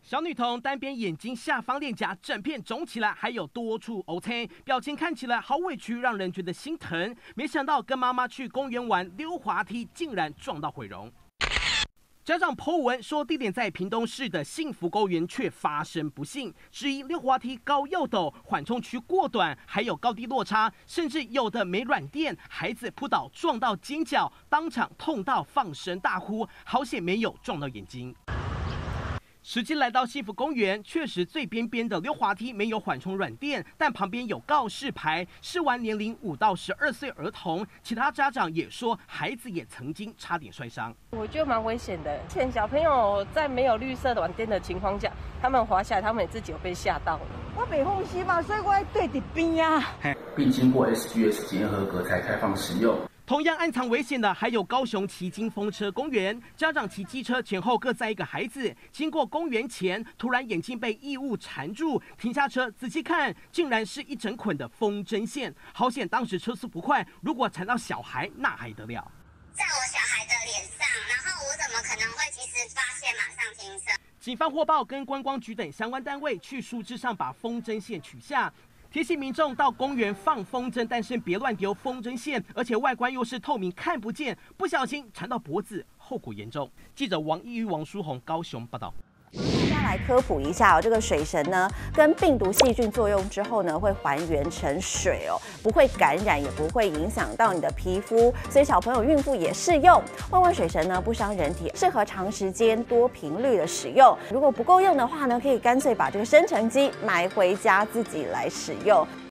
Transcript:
小女童单边眼睛下方脸颊整片肿起来，还有多处凹青，表情看起来好委屈，让人觉得心疼。没想到跟妈妈去公园玩溜滑梯，竟然撞到毁容。家长 po 文说，地点在屏东市的幸福公园却发生不幸，质疑溜滑梯高又陡，缓冲区过短，还有高低落差，甚至有的没软垫，孩子扑倒撞到肩角，当场痛到放声大呼，好险没有撞到眼睛。实际来到幸福公园，确实最边边的溜滑梯没有缓冲软垫，但旁边有告示牌，试玩年龄5到12岁儿童。其他家长也说，孩子也曾经差点摔伤。 我觉得蛮危险的，前小朋友在没有绿色软垫的情况下，他们滑下来，他们也自己有被吓到了。 我没放心嘛，所以我要对伫边啊， 并经过 SGS 检验合格才开放使用。 同样暗藏危险的还有高雄旗津风车公园，家长骑机车前后各载一个孩子，经过公园前，突然眼睛被异物缠住，停下车仔细看，竟然是一整捆的风筝线。好险当时车速不快，如果缠到小孩，那还得了？ 在我小孩的脸上，然后我怎么可能会及时发现，马上停车？ 警方获报，跟观光局等相关单位去树枝上把风筝线取下。提醒民众到公园放风筝，但是别乱丢风筝线，而且外观又是透明看不见，不小心缠到脖子，后果严重。记者王一瑜、王书宏高雄报道。 大家来科普一下哦，这个水神呢，跟病毒细菌作用之后呢，会还原成水哦，不会感染，也不会影响到你的皮肤，所以小朋友、孕妇也适用。万万水神呢，不伤人体，适合长时间、多频率的使用。如果不够用的话呢，可以干脆把这个生成机买回家自己来使用。